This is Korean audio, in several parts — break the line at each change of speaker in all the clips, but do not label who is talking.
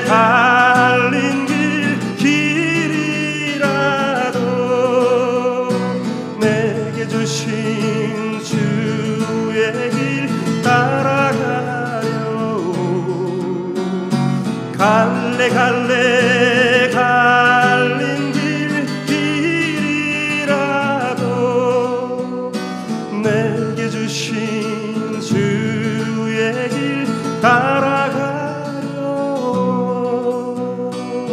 갈린 길이라도 내게 주신 주의 길 따라가요. 갈래 갈래 갈린 길이라도 내게 주신 주의 길 따라가요.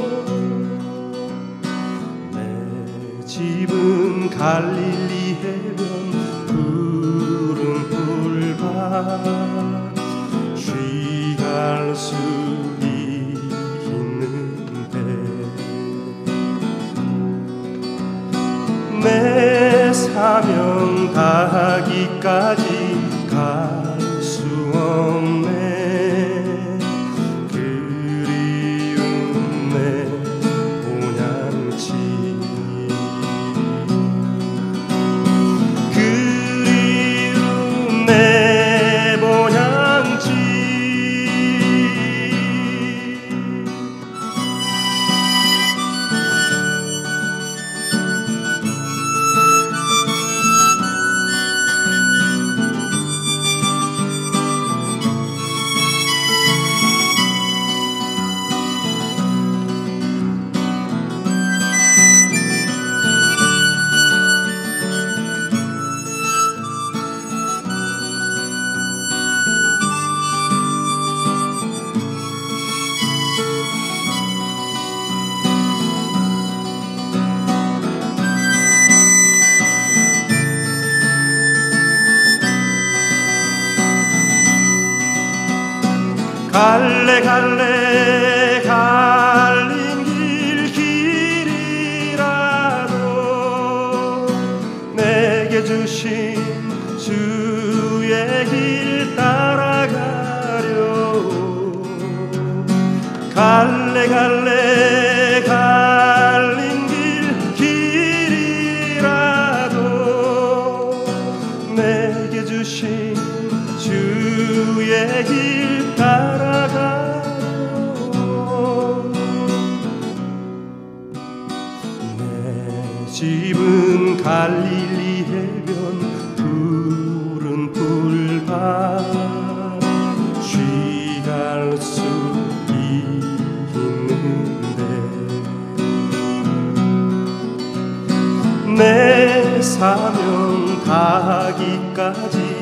내 집은 갈릴리 해변 푸른 풀밭 쉬갈 수 있는데 내 사명 다하기까지 갈 수 없네. 그리운 내 본향지 그리운 내 본향지 갈래 갈래 갈린 길이라도 내게 주신 주의 길 따라가려. 갈래 갈래 갈린 길이라도 내게 주신 주의 길 따라가요. 내 집은 갈릴리 해변 푸른 풀밭 쉬갈 수 있는데 내 사명 다하기까지